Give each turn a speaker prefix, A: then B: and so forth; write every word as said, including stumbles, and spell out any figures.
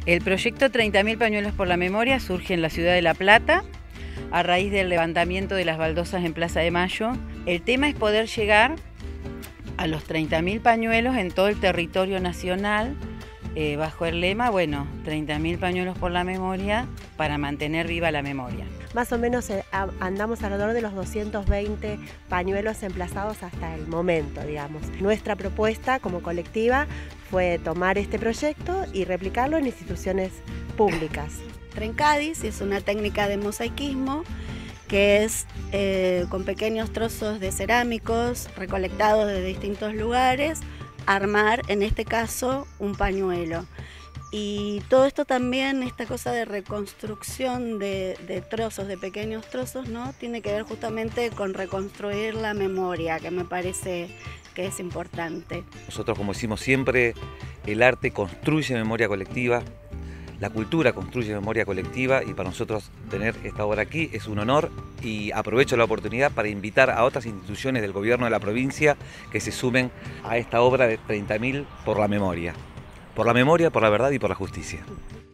A: El proyecto treinta mil pañuelos por la memoria surge en la ciudad de La Plata a raíz del levantamiento de las baldosas en Plaza de Mayo. El tema es poder llegar a los treinta mil pañuelos en todo el territorio nacional, eh, bajo el lema, bueno, treinta mil pañuelos por la memoria para mantener viva la memoria.
B: Más o menos eh, andamos alrededor de los doscientos veinte pañuelos emplazados hasta el momento, digamos. Nuestra propuesta como colectiva fue tomar este proyecto y replicarlo en instituciones públicas.
C: Trencadis es una técnica de mosaicismo que es eh, con pequeños trozos de cerámicos recolectados de distintos lugares, armar en este caso un pañuelo. Y todo esto también, esta cosa de reconstrucción de, de trozos, de pequeños trozos, ¿no? Tiene que ver justamente con reconstruir la memoria, que me parece que es importante.
D: Nosotros, como decimos siempre, el arte construye memoria colectiva, la cultura construye memoria colectiva, y para nosotros tener esta obra aquí es un honor, y aprovecho la oportunidad para invitar a otras instituciones del gobierno de la provincia que se sumen a esta obra de treinta mil por la memoria. Por la memoria, por la verdad y por la justicia.